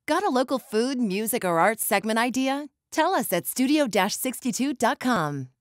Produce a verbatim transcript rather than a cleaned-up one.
Got a local food, music, or arts segment idea? Tell us at studio sixty-two dot com.